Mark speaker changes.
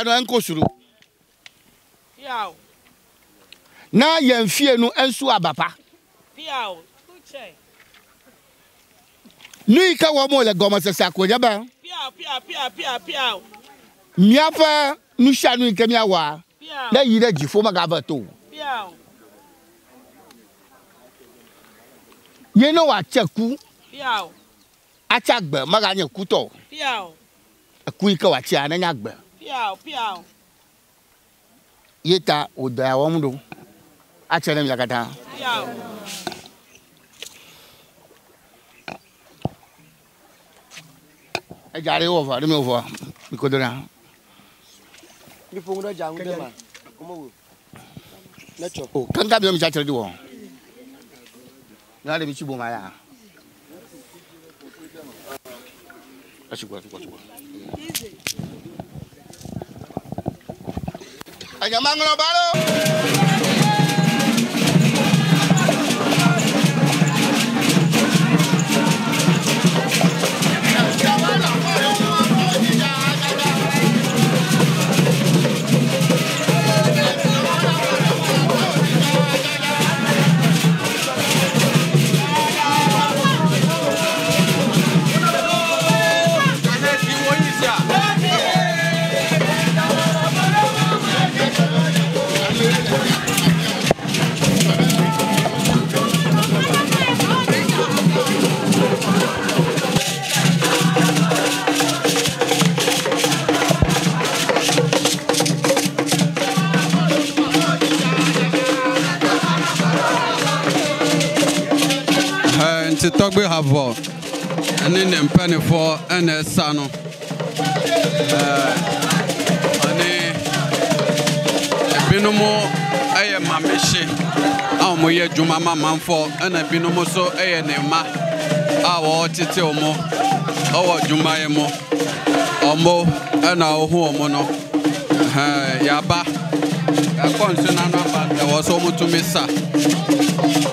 Speaker 1: no enko suru piao na yemfie no enso abapa piao uche nui ka wo mo le gomo sese akoja ba piao miafa nu sha nu nke miawa na yire gifo maga bato piao ye no wa cheku piao achagbe maga nya kuto piao akui ka wa chia na nya gbe piao yeta oda wa mudo achele mi yakata piao ejare over le mi over mikodona mi fongo ja ngue ma komo wo lecho o kanga bi mi cha chere di wo na le mi chibo ma ya ashigwa easy anyamanglo balo to talk we have and then them penny for and sano and binomo aye mamishi awo ye juma mama for and binomo so aye ne ma awo tete omo awo juma ye mo omo and awo omo no yaba akon so na na ba e wo so mo to me sa